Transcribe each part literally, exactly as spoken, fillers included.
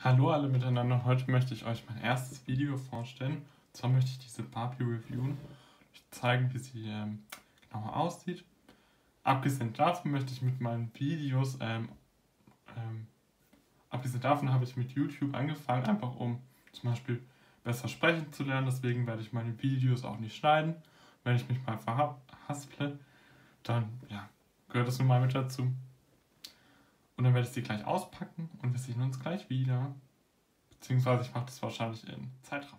Hallo alle miteinander, heute möchte ich euch mein erstes Video vorstellen. Und zwar möchte ich diese Barbie reviewen, euch zeigen, wie sie ähm, genauer aussieht. Abgesehen davon möchte ich mit meinen Videos, ähm, ähm, abgesehen davon habe ich mit YouTube angefangen, einfach um zum Beispiel besser sprechen zu lernen. Deswegen werde ich meine Videos auch nicht schneiden. Wenn ich mich mal verhasple, dann ja, gehört das nun mal mit dazu. Und dann werde ich sie gleich auspacken und wir sehen uns gleich wieder. Beziehungsweise ich mache das wahrscheinlich in Zeitraffer.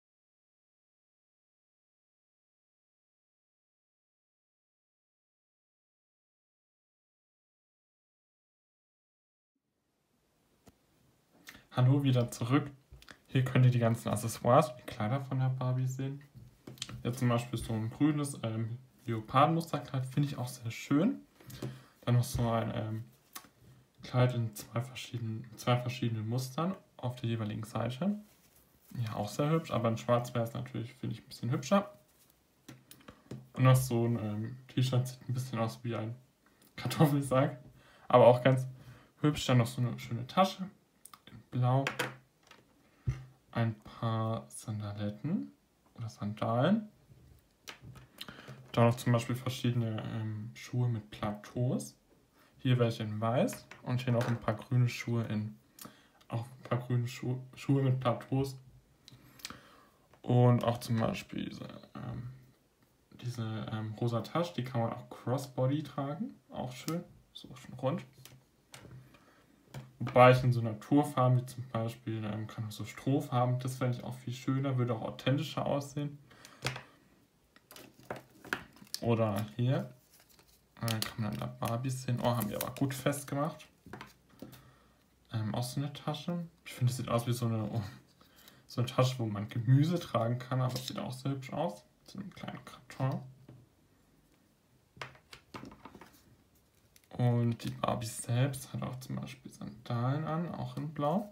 Hallo, wieder zurück. Hier könnt ihr die ganzen Accessoires und die Kleider von der Barbie sehen. Jetzt zum Beispiel so ein grünes ähm, Leopardenmusterkleid, finde ich auch sehr schön. Dann noch so ein ähm, Kleid in zwei verschiedenen, zwei verschiedenen Mustern auf der jeweiligen Seite. Ja, auch sehr hübsch, aber in schwarz wäre es natürlich, finde ich, ein bisschen hübscher. Und noch so ein ähm, T-Shirt, sieht ein bisschen aus wie ein Kartoffelsack, aber auch ganz hübsch. Dann noch so eine schöne Tasche in Blau. Ein paar Sandaletten oder Sandalen. Dann noch zum Beispiel verschiedene ähm, Schuhe mit Plateaus. Hier welche in weiß und hier noch ein paar grüne Schuhe in auch ein paar grüne Schu Schuhe mit Plateaus. Und auch zum Beispiel diese, ähm, diese ähm, rosa Tasche, die kann man auch Crossbody tragen. Auch schön, so schön rund. Wobei ich in so Naturfarben, wie zum Beispiel ähm, kann so Strohfarben, das fände ich auch viel schöner, würde auch authentischer aussehen. Oder hier äh, kann man an der Barbie sehen. Oh, haben wir aber gut festgemacht. Ähm, auch so eine Tasche. Ich finde, es sieht aus wie so eine, oh, so eine Tasche, wo man Gemüse tragen kann, aber es sieht auch sehr hübsch aus. So einem kleinen Karton. Und die Barbie selbst hat auch zum Beispiel Sandalen an, auch in Blau.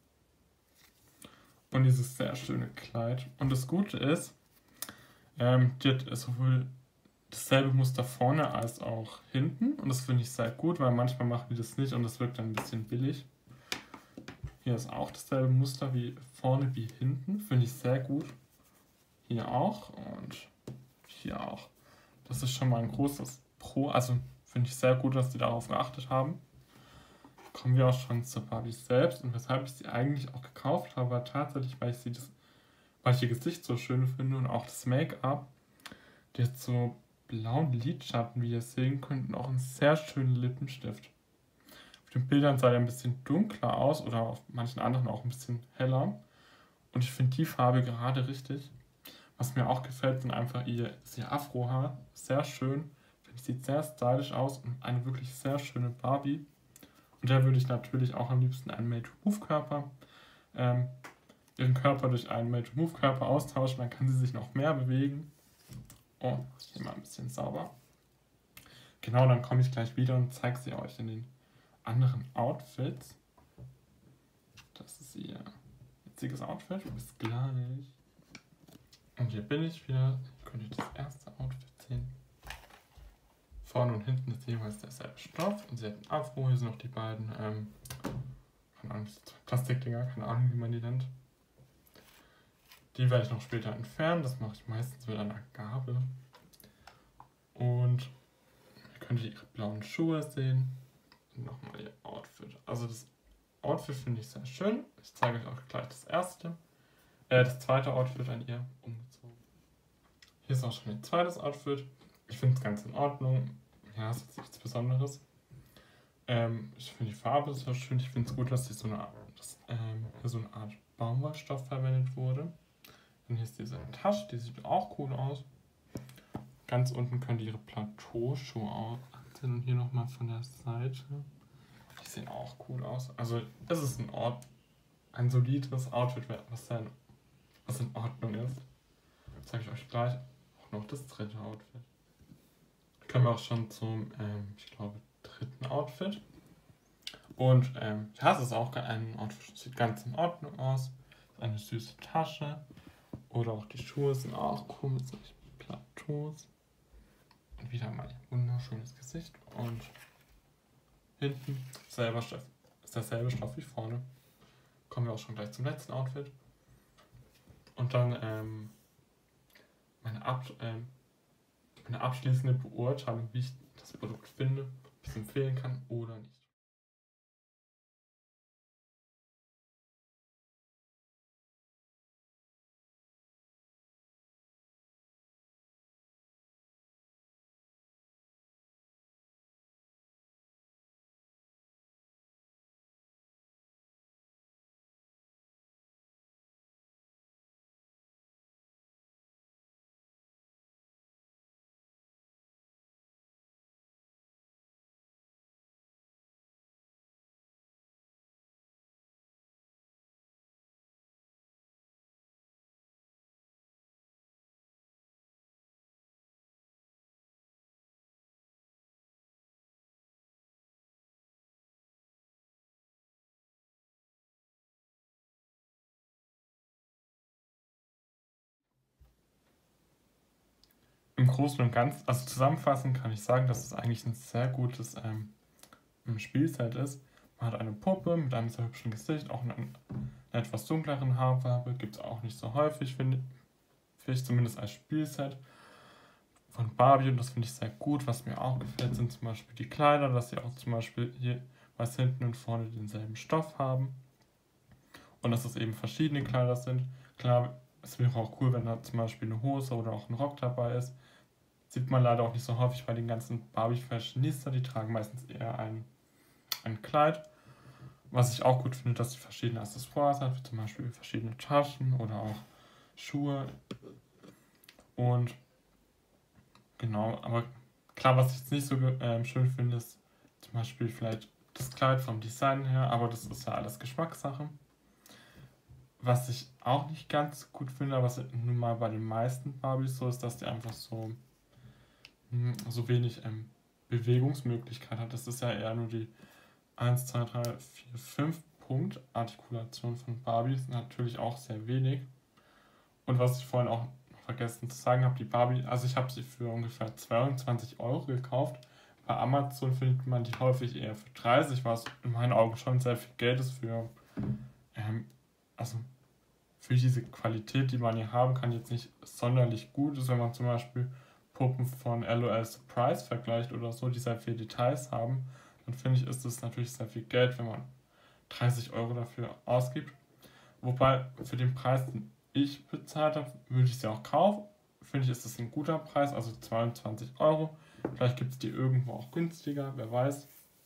Und dieses sehr schöne Kleid. Und das Gute ist, ähm, die hat sowohl dasselbe Muster vorne als auch hinten. Und das finde ich sehr gut, weil manchmal machen die das nicht und das wirkt dann ein bisschen billig. Hier ist auch dasselbe Muster wie vorne wie hinten. Finde ich sehr gut. Hier auch und hier auch. Das ist schon mal ein großes Pro. Also finde ich sehr gut, dass die darauf geachtet haben. Kommen wir auch schon zur Barbie selbst und weshalb ich sie eigentlich auch gekauft habe, war tatsächlich, weil ich sie das, weil ich ihr Gesicht so schön finde und auch das Make-up. Die hat so blauen Lidschatten, wie ihr sehen könnt, und auch einen sehr schönen Lippenstift. Auf den Bildern sah er ein bisschen dunkler aus oder auf manchen anderen auch ein bisschen heller. Und ich finde die Farbe gerade richtig. Was mir auch gefällt, sind einfach ihr, ihr Afrohaar. Sehr schön. Finde ich, sieht sehr stylisch aus und eine wirklich sehr schöne Barbie. Und der würde ich natürlich auch am liebsten einen Made-to-Move-Körper, ähm, ihren Körper durch einen Made-to-Move-Körper austauschen. Dann kann sie sich noch mehr bewegen. Oh, hier mal ein bisschen sauber. Genau, dann komme ich gleich wieder und zeige sie euch in den anderen Outfits. Das ist ihr jetziges Outfit. Bis gleich. Und hier bin ich wieder. Hier könnt ihr das erste Outfit sehen. Vorne und hinten ist jeweils derselbe Stoff. Und sie hat einen Afro. Hier sind noch die beiden ähm, keine Ahnung, Plastikdinger, keine Ahnung, wie man die nennt. Die werde ich noch später entfernen. Das mache ich meistens mit einer Gabel. Und hier könnt ihr ihre blauen Schuhe sehen. Und nochmal ihr Outfit. Also das Outfit finde ich sehr schön. Ich zeige euch auch gleich das erste. Äh, das zweite Outfit an ihr umgezogen. Hier ist auch schon ihr zweites Outfit. Ich finde es ganz in Ordnung. Ja, es ist nichts Besonderes. Ähm, ich finde die Farbe sehr schön. Ich finde es gut, dass hier so eine, dass, ähm, hier so eine Art Baumwollstoff verwendet wurde. Dann hier ist diese Tasche, die sieht auch cool aus. Ganz unten könnt ihr ihre Plateauschuhe auch ansehen. Und hier nochmal von der Seite. Die sehen auch cool aus. Also es ist ein, Ort, ein solides Outfit, was, dann, was in Ordnung ist. Das zeige ich euch gleich. Auch noch das dritte Outfit. Kommen wir auch schon zum, ähm, ich glaube, dritten Outfit. Und ähm, ja, es ist auch ein Outfit, sieht ganz in Ordnung aus. Eine süße Tasche. Oder auch die Schuhe sind auch cool mit solchen Plateaus. Und wieder mal ein wunderschönes Gesicht. Und hinten selber Stoff, ist derselbe Stoff wie vorne. kommen wir auch schon gleich zum letzten Outfit. Und dann ähm, meine, Ab ähm, meine abschließende Beurteilung, wie ich das Produkt finde, ob ich es empfehlen kann oder nicht. Im Großen und Ganzen, also zusammenfassend kann ich sagen, dass es eigentlich ein sehr gutes ähm, Spielset ist. Man hat eine Puppe mit einem sehr hübschen Gesicht, auch in einer etwas dunkleren Haarfarbe, gibt es auch nicht so häufig, finde ich, zumindest als Spielset von Barbie, und das finde ich sehr gut. Was mir auch gefällt, sind zum Beispiel die Kleider, dass sie auch zum Beispiel hier was hinten und vorne denselben Stoff haben und dass es eben verschiedene Kleider sind. Klar, es wäre auch cool, wenn da zum Beispiel eine Hose oder auch ein Rock dabei ist. Sieht man leider auch nicht so häufig bei den ganzen Barbie-Fashionista, die tragen meistens eher ein, ein Kleid. Was ich auch gut finde, dass sie verschiedene Accessoires hat, wie zum Beispiel verschiedene Taschen oder auch Schuhe. Und genau, aber klar, was ich jetzt nicht so ähm, schön finde, ist zum Beispiel vielleicht das Kleid vom Design her, aber das ist ja alles Geschmackssache. Was ich auch nicht ganz gut finde, aber was nun mal bei den meisten Barbies so ist, dass die einfach so, mh, so wenig ähm, Bewegungsmöglichkeit hat. Das ist ja eher nur die eins, zwei, drei, vier, fünf Punkt Artikulation von Barbie ist natürlich auch sehr wenig. Und was ich vorhin auch noch vergessen zu sagen habe, die Barbie, also ich habe sie für ungefähr zweiundzwanzig Euro gekauft. Bei Amazon findet man die häufig eher für dreißig, was in meinen Augen schon sehr viel Geld ist für, ähm, also für diese Qualität, die man hier haben kann, jetzt nicht sonderlich gut ist, wenn man zum Beispiel Puppen von LOL Surprise vergleicht oder so, die sehr viele Details haben, dann finde ich, ist das natürlich sehr viel Geld, wenn man dreißig Euro dafür ausgibt. Wobei für den Preis, den ich bezahlt habe, würde ich sie auch kaufen. Finde ich, ist das ein guter Preis, also zweiundzwanzig Euro. Vielleicht gibt es die irgendwo auch günstiger, wer weiß.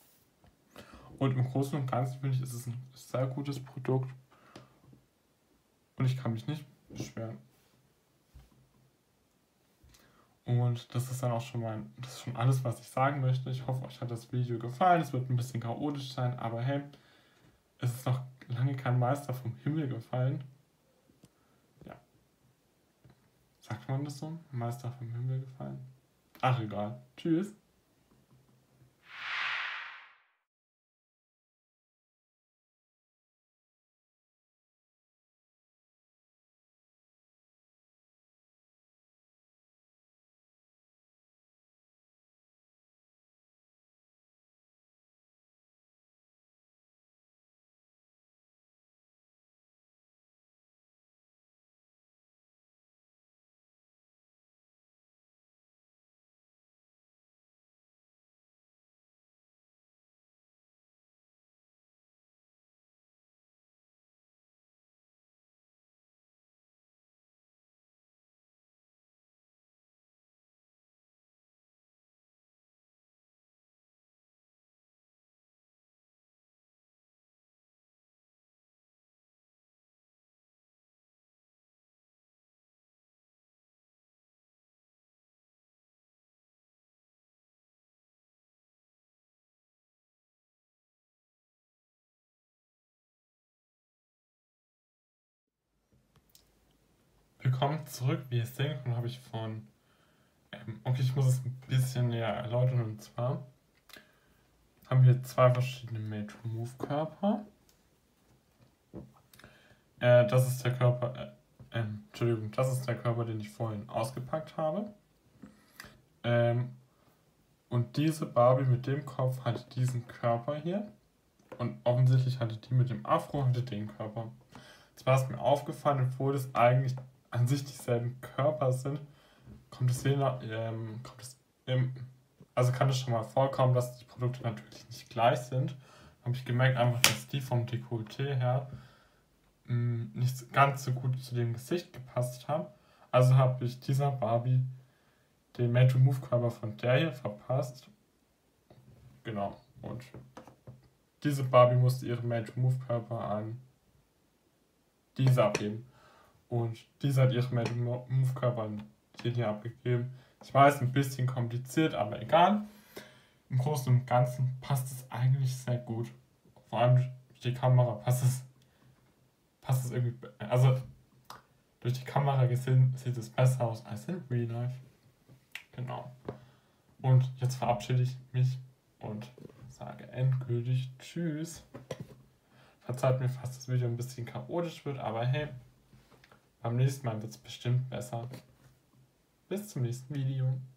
Und im Großen und Ganzen finde ich, ist es ein sehr gutes Produkt. Und ich kann mich nicht beschweren. Und das ist dann auch schon mein, das ist schon alles, was ich sagen möchte. Ich hoffe, euch hat das Video gefallen. Es wird ein bisschen chaotisch sein, aber hey, es ist noch lange kein Meister vom Himmel gefallen. Ja. Sagt man das so? Meister vom Himmel gefallen? Ach, egal. Tschüss. Willkommen zurück. Wie ihr seht, habe ich von. Ähm, okay, ich muss es ein bisschen näher erläutern. Und zwar haben wir zwei verschiedene Made-to-Move-Körper. Äh, das ist der Körper. Äh, ähm, Entschuldigung, das ist der Körper, den ich vorhin ausgepackt habe. Ähm, und diese Barbie mit dem Kopf hat diesen Körper hier. Und offensichtlich hatte die mit dem Afro hatte den Körper. Zwar ist mir aufgefallen, obwohl es eigentlich an sich dieselben Körper sind, kommt es hier, ähm, kommt es im, also kann es schon mal vorkommen, dass die Produkte natürlich nicht gleich sind. Habe ich gemerkt einfach, dass die vom Dekolleté her mh, nicht ganz so gut zu dem Gesicht gepasst haben. Also habe ich dieser Barbie den Made-to-Move-Körper von der hier verpasst. Genau. Und diese Barbie musste ihren Made-to-Move-Körper an diese abgeben. Und diese hat ihren Made-to-Move-Körper an den hier abgegeben. Ich weiß, ein bisschen kompliziert, aber egal. Im Großen und Ganzen passt es eigentlich sehr gut. Vor allem durch die Kamera passt es, passt es irgendwie. Also durch die Kamera gesehen sieht es besser aus als in Real Life. Genau. Und jetzt verabschiede ich mich und sage endgültig Tschüss. Verzeiht mir, falls das Video ein bisschen chaotisch wird, aber hey, beim nächsten Mal wird es bestimmt besser. Bis zum nächsten Video.